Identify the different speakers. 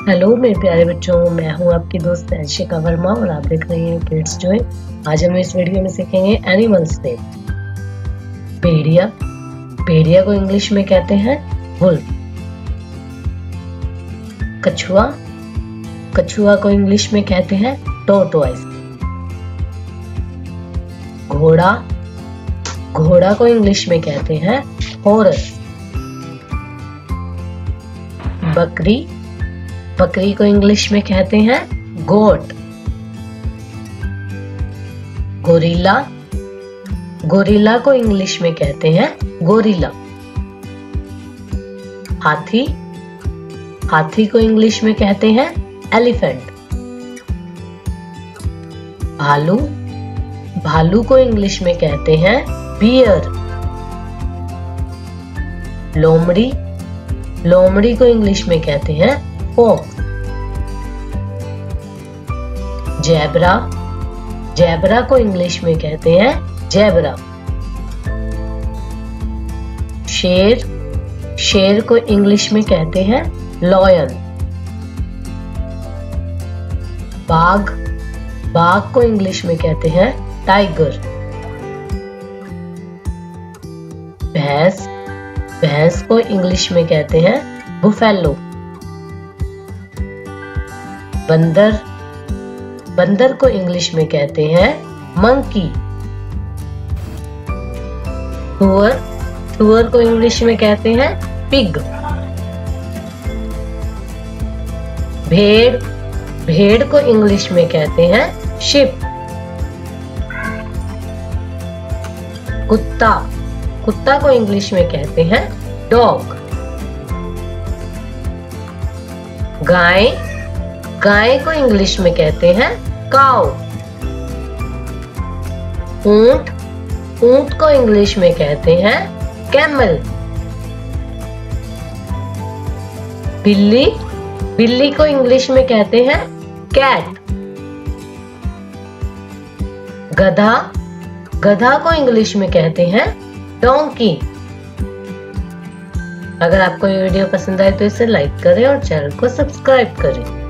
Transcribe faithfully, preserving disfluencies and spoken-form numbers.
Speaker 1: Hello मेरे प्यारे बच्चों, मैं हूं आपकी दोस्त अंशिका वर्मा और आप देख रहे हैं किड्स जॉय। आज हम इस वीडियो में सीखेंगे एनिमल्स नेम। भेड़िया, भेड़िया को इंग्लिश में कहते हैं वुल्फ। कछुआ, कछुआ को इंग्लिश में कहते हैं टॉर्टोइस। घोड़ा, घोड़ा को इंग्लिश में कहते हैं हॉर्स। बकरी, बकरी को इंग्लिश में कहते हैं गोट। गोरिल्ला, गोरिल्ला को इंग्लिश में कहते हैं गोरिल्ला। हाथी, हाथी को इंग्लिश में कहते हैं एलिफेंट। भालू, भालू को इंग्लिश में कहते हैं बियर। लोमड़ी, लोमड़ी को इंग्लिश में कहते हैं फॉक्स। जेब्रा, जेब्रा को इंग्लिश में कहते हैं जेब्रा। शेर, शेर को इंग्लिश में कहते हैं लॉयन। बाघ, बाघ को इंग्लिश में कहते हैं टाइगर। भैंस, भैंस को इंग्लिश में कहते हैं बुफेलो। बंदर, बंदर को इंग्लिश में कहते हैं मंकी। सुअर, सुअर को इंग्लिश में कहते हैं पिग। भेड़, भेड़ को इंग्लिश में कहते हैं शिप। कुत्ता, कुत्ता को इंग्लिश में कहते हैं डॉग। गाय, गाय को इंग्लिश में कहते हैं काउ। ऊंट, ऊंट को इंग्लिश में कहते हैं कैमल। बिल्ली, बिल्ली को इंग्लिश में कहते हैं कैट। गधा, गधा को इंग्लिश में कहते हैं डोंकी। अगर आपको ये वीडियो पसंद आए तो इसे लाइक करें और चैनल को सब्सक्राइब करें।